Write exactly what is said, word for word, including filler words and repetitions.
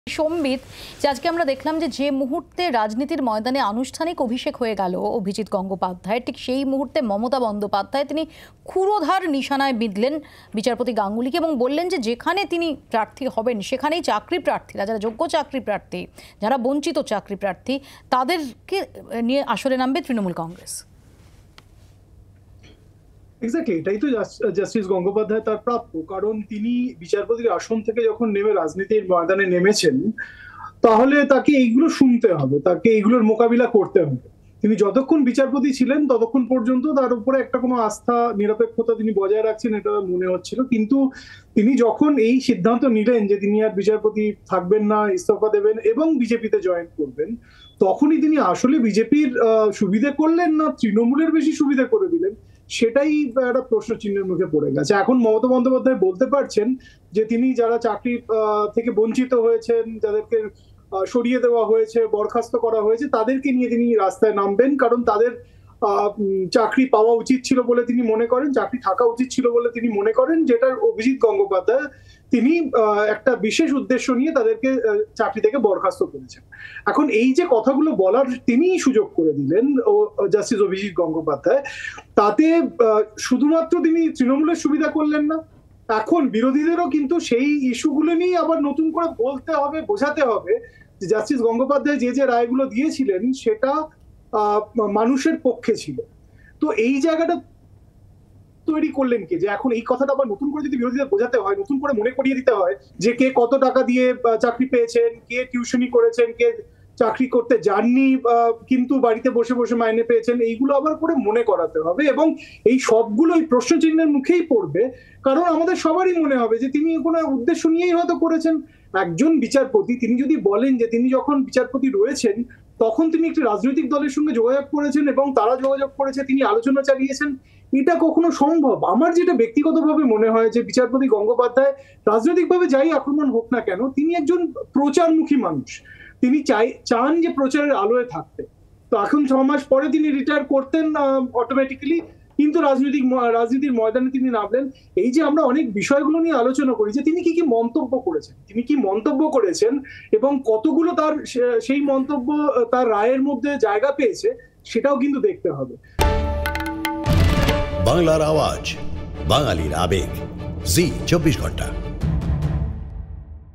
সম্বিত, যে আজকে আমরা দেখলাম যে যে মুহূর্তে রাজনীতির ময়দানে আনুষ্ঠানিক অভিষেক হয়ে গেল অভিজিৎ গঙ্গোপাধ্যায়, ঠিক সেই মুহূর্তে মমতা বন্দ্যোপাধ্যায় তিনি ক্ষুরোধার নিশানায় বিঁধলেন বিচারপতি গাঙ্গুলিকে এবং বললেন যে যেখানে তিনি প্রার্থী হবেন সেখানেই চাকরি প্রার্থীরা, যারা যোগ্য চাকরি প্রার্থী, যারা বঞ্চিত চাকরি প্রার্থী, তাদেরকে নিয়ে আসরে নামবে তৃণমূল কংগ্রেস। এক্স্যাক্টলি, এটাই তো জাস্টিস গঙ্গোপাধ্যায় তার প্রাপ্য। কারণ তিনি বিচারপতির আসন থেকে যখন নেমে রাজনীতির ময়দানে নেমেছেন, তাহলে তাকে এইগুলো শুনতে হবে, তাকে এইগুলোর মোকাবিলা করতে হবে। তিনি যতক্ষণ বিচারপতি ছিলেন ততক্ষণ পর্যন্ত তার উপরে একটা কোনো আস্থা, নিরপেক্ষতা তিনি বজায় রাখছেন এটা মনে হচ্ছিল। কিন্তু তিনি যখন এই সিদ্ধান্ত নিলেন যে তিনি আর বিচারপতি থাকবেন না, ইস্তফা দেবেন এবং বিজেপিতে জয়েন করবেন, তখনই তিনি আসলে বিজেপির সুবিধে করলেন না তৃণমূলের বেশি সুবিধা করে দিলেন, সেটাই একটা প্রশ্ন চিহ্নের মুখে পড়ে গেছে। এখন মমতা বন্দ্যোপাধ্যায় বলতে পারছেন যে তিনি যারা চাকরি থেকে বঞ্চিত হয়েছেন, যাদেরকে সরিয়ে দেওয়া হয়েছে, বরখাস্ত করা হয়েছে, তাদেরকে নিয়ে তিনি রাস্তায় নামবেন। কারণ তাদের চাকরি পাওয়া উচিত ছিল বলে তিনি মনে করেন, চাকরি থাকা উচিত ছিল বলে তিনি মনে করেন, যেটার অভিজিৎ গঙ্গোপাধ্যায় তিনি একটা বিশেষ উদ্দেশ্য নিয়ে তাদেরকে চাকরি থেকে বরখাস্ত করেছেন। এখন এই যে কথাগুলো বলার তিনিই সুযোগ করে দিলেন ও জাস্টিস অভিজিৎ গঙ্গোপাধ্যায়, তাতে শুধুমাত্র তিনি তৃণমূলের সুবিধা করলেন না, এখন বিরোধীদেরও কিন্তু সেই ইস্যুগুলো নিয়ে আবার নতুন করে বলতে হবে, বোঝাতে হবে যে জাস্টিস গঙ্গোপাধ্যায় যে যে রায়গুলো দিয়েছিলেন সেটা মানুষের পক্ষে ছিল। তো এই জায়গাটা তৈরি করলেন কে, যে এখন এই কথাটা আবার নতুন করে যদি বিরোধীদের বোঝাতে হয়, নতুন করে মনে করিয়ে দিতে হয় যে কে কত টাকা দিয়ে চাকরি পেয়েছেন, কে টিউশনি করেছেন, কে চাকরি করতে যাননি কিন্তু বাড়িতে বসে বসে মাইনে পেয়েছেন, এইগুলো আবার করে মনে করাতে হবে। এবং এই সবগুলো এই প্রশ্ন চিহ্নের মুখেই পড়বে, কারণ আমাদের সবারই মনে হবে যে তিনি কোনো উদ্দেশ্য নিয়েই হয়তো করেছেন। একজন বিচারপতি তিনি যদি বলেন যে তিনি যখন বিচারপতি রয়েছেন তখন তিনি একটি রাজনৈতিক দলের সঙ্গে যোগাযোগ করেছেন এবং তারা যোগাযোগ করেছে, তিনি আলোচনা চালিয়েছেন, এটা কখনো সম্ভব? আমার যেটা ব্যক্তিগতভাবে মনে হয় যে বিচারপতি গঙ্গোপাধ্যায় রাজনৈতিকভাবে যাই আক্রমণ হোক না কেন, তিনি একজন প্রচারমুখী মানুষ, তিনি চাই চান যে প্রচারের আলোয় থাকতে। তো এখন ছ মাস পরে তিনি রিটায়ার করতেন অটোমেটিক্যালি, কিন্তু রাজনৈতিক রাজনীতির ময়দানে তিনি নামলেন। এই যে আমরা অনেক বিষয়গুলো নিয়ে আলোচনা করি যে তিনি কি কি মন্তব্য করেছেন, তিনি কি মন্তব্য করেছেন এবং কতগুলো তার সেই মন্তব্য তার রায়ের মধ্যে জায়গা পেয়েছে, সেটাও কিন্তু দেখতে হবে। বাংলার আওয়াজ, বাঙালির আবেগ, জি চব্বিশ ঘন্টা।